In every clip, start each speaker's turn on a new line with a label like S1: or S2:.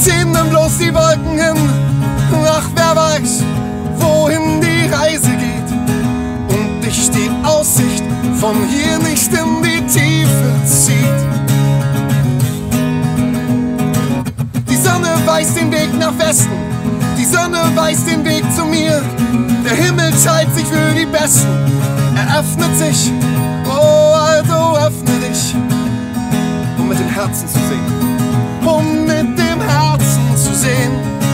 S1: ziehen dann bloß die Wolken hin. Ach, wer weiß, wohin die Reise geht. Und dich die Aussicht von hier nicht in die Tiefe zieht. Die Sonne weist den Weg nach Westen, die Sonne weist den Weg zu mir. Der Himmel scheint sich für die Besten, er öffnet sich, oh also öffne dich, um mit dem Herzen zu sehen, um mit dem Herzen zu sehen,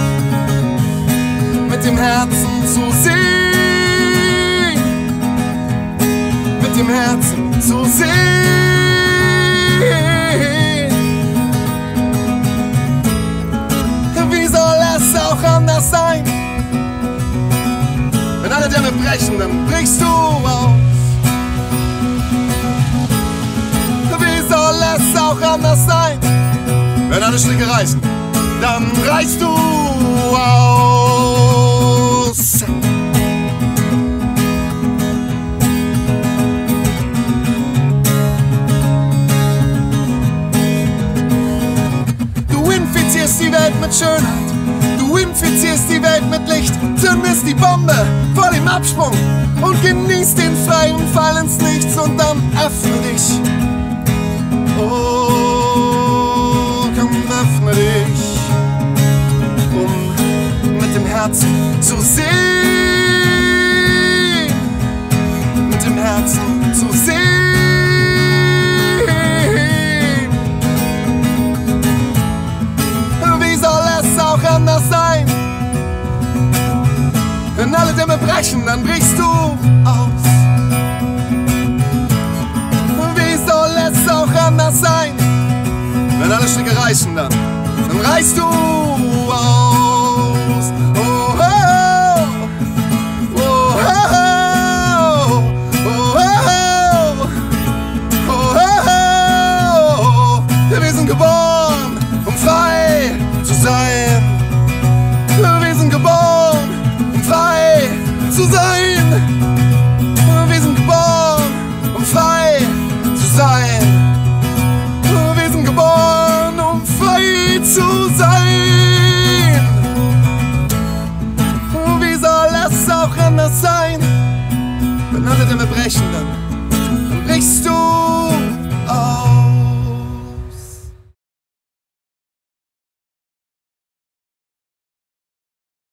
S1: mit dem Herzen zu sehen, mit dem Herzen zu sehen. Wie soll es auch anders sein? Wenn alle Dämme brechen, dann brichst du auf. Wie soll es auch anders sein? Wenn alle Stricke reißen, dann reißt du aus. Du infizierst die Welt mit Schönheit, du infizierst die Welt mit Licht, zündest die Bombe vor dem Absprung und genießt den freien Fall ins Nichts und dann öffne dich. Oh, komm, öffne dich, um mit dem Herzen zu sehen, mit dem Herzen zu sehen. Wie soll es auch anders sein? Wenn alle Dämme brechen, dann brichst du aus. Wie soll es auch anders sein? Wenn alle Stricke reißen, dann reißt du aus.